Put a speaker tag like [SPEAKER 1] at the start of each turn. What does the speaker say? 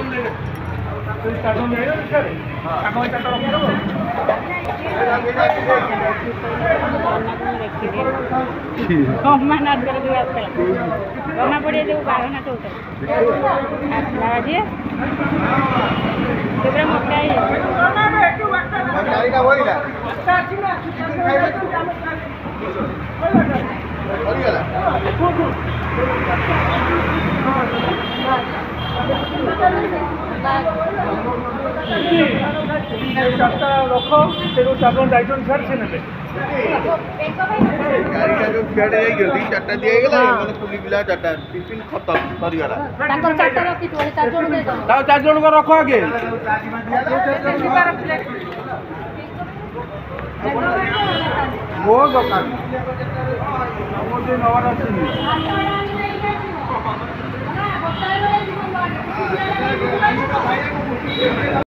[SPEAKER 1] गना पड़े जो बारना चौथा जी मक्का
[SPEAKER 2] चार्टा रख से चार दायित्व अनुसार से ने
[SPEAKER 3] गाड़ीटा जो फियाटे जाइए चार्टा दिगला मैंने पुलिस पिला चार्टा टिफिन खत्म सरीगला
[SPEAKER 2] चार जन को रख आगे मोर दरकार नवार